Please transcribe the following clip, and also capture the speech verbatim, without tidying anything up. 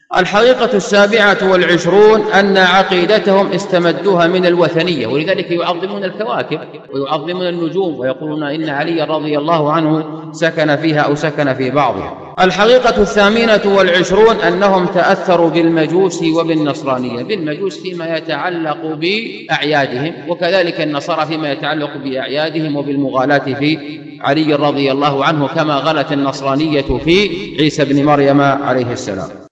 الحقيقة السابعة والعشرون أن عقيدتهم استمدوها من الوثنية، ولذلك يعظمون الكواكب ويعظمون النجوم ويقولون إن علي رضي الله عنه سكن فيها أو سكن في بعضها. الحقيقة الثامنة والعشرون أنهم تأثروا بالمجوس وبالنصرانية، بالمجوس فيما يتعلق بأعيادهم، وكذلك النصارى فيما يتعلق بأعيادهم وبالمغالاة في علي رضي الله عنه، كما غلت النصرانية في عيسى بن مريم عليه السلام.